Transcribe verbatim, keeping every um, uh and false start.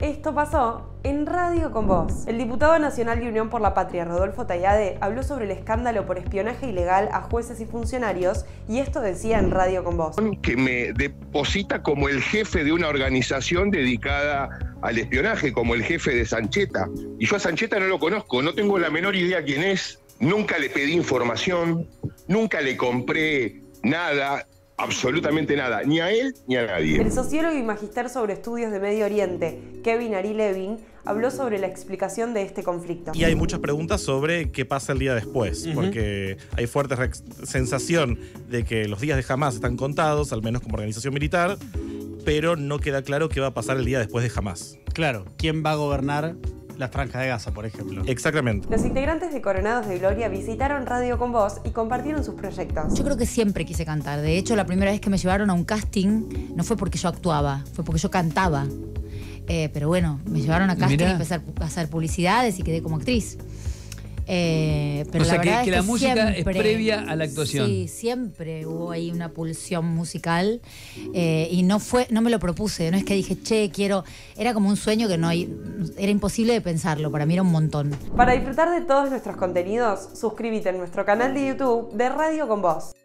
Esto pasó en Radio con Vos. El diputado nacional de Unión por la Patria, Rodolfo Tayade, habló sobre el escándalo por espionaje ilegal a jueces y funcionarios, y esto decía en Radio con Vos. Que me deposita como el jefe de una organización dedicada al espionaje, como el jefe de Sancheta. Y yo a Sancheta no lo conozco, no tengo la menor idea quién es, nunca le pedí información, nunca le compré nada. Absolutamente nada, ni a él ni a nadie. El sociólogo y magíster sobre estudios de Medio Oriente, Kevin Ari Levin, habló sobre la explicación de este conflicto. Y hay muchas preguntas sobre qué pasa el día después, uh-huh. porque hay fuerte sensación de que los días de Hamás están contados, al menos como organización militar, pero no queda claro qué va a pasar el día después de Hamás. Claro, ¿quién va a gobernar la Franja de Gaza, por ejemplo? Exactamente. Los integrantes de Coronados de Gloria visitaron Radio con Vos y compartieron sus proyectos. Yo creo que siempre quise cantar. De hecho, la primera vez que me llevaron a un casting no fue porque yo actuaba, fue porque yo cantaba. Eh, pero bueno, me llevaron a casting y empecé a hacer publicidades y quedé como actriz. Eh, pero o sea, la que, verdad que es la que música siempre, es previa a la actuación. Sí, siempre hubo ahí una pulsión musical eh, y no fue, no me lo propuse, no es que dije, che, quiero, era como un sueño que no hay, era imposible de pensarlo, para mí era un montón. Para disfrutar de todos nuestros contenidos, suscríbete en nuestro canal de YouTube de Radio con Vos.